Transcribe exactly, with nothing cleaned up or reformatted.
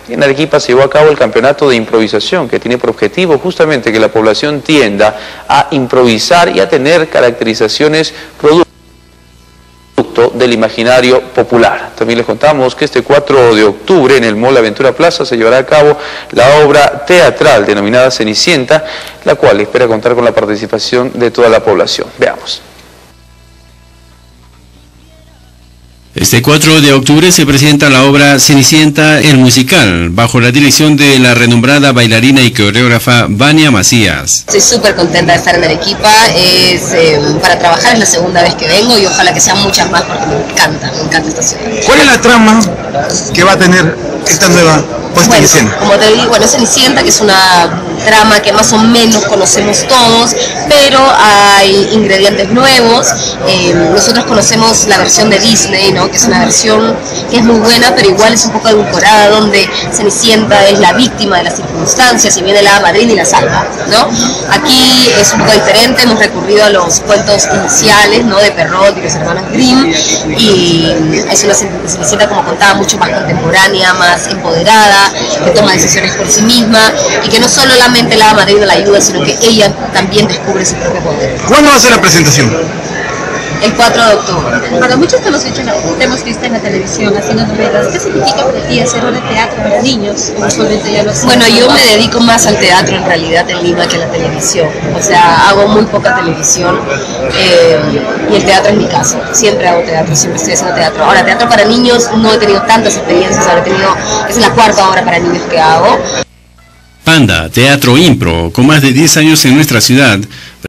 En Arequipa se llevó a cabo el campeonato de improvisación, que tiene por objetivo justamente que la población tienda a improvisar y a tener caracterizaciones producto del imaginario popular. También les contamos que este cuatro de octubre en el Mall Aventura Plaza se llevará a cabo la obra teatral denominada Cenicienta, la cual espera contar con la participación de toda la población. Veamos. Este cuatro de octubre se presenta la obra Cenicienta, el musical, bajo la dirección de la renombrada bailarina y coreógrafa Vania Macías. Estoy súper contenta de estar en Arequipa, es, eh, para trabajar es la segunda vez que vengo y ojalá que sean muchas más porque me encanta, me encanta esta ciudad. ¿Cuál es la trama que va a tener esta nueva puesta bueno, en escena? Como te digo, bueno, Cenicienta, que es una trama que más o menos conocemos todos, pero hay ingredientes nuevos. Eh, nosotros conocemos la versión de Disney, ¿no? Que es una versión que es muy buena, pero igual es un poco edulcorada, donde Cenicienta es la víctima de las circunstancias y viene la hada madrina y la salva, ¿no? Aquí es un poco diferente, hemos recurrido a los cuentos iniciales, ¿no? De Perrault y los hermanos Grimm, y es una Cenicienta, como contaba, mucho más contemporánea, más empoderada, que toma decisiones por sí misma y que no solo la la hada madrina la ayuda, sino que ella también descubre su propio poder. ¿Cuándo va a ser la presentación? El cuatro de octubre. Para muchos te hemos, visto, te hemos visto en la televisión haciendo novelas. ¿Qué significa para ti hacer obra de teatro para niños? Ya lo bueno, yo me dedico más al teatro en realidad en Lima que a la televisión. O sea, hago muy poca televisión eh, y el teatro es mi caso. Siempre hago teatro, siempre estoy haciendo teatro. Ahora, teatro para niños no he tenido tantas experiencias. Ahora he tenido, es la cuarta obra para niños que hago. Panda, teatro impro, con más de diez años en nuestra ciudad.